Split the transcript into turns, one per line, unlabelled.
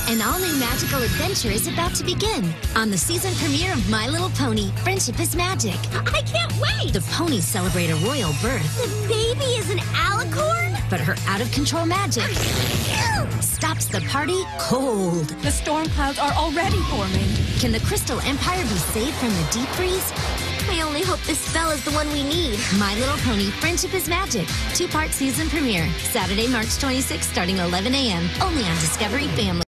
An all-new magical adventure is about to begin on the season premiere of My Little Pony, Friendship is Magic.
I can't wait!
The ponies celebrate a royal birth.
The baby is an alicorn?
But her out-of-control magic stops the party cold.
The storm clouds are already forming.
Can the Crystal Empire be saved from the deep freeze?
I only hope this spell is the one we need.
My Little Pony, Friendship is Magic. 2-part season premiere. Saturday, March 26th, starting 11 a.m. Only on Discovery Family.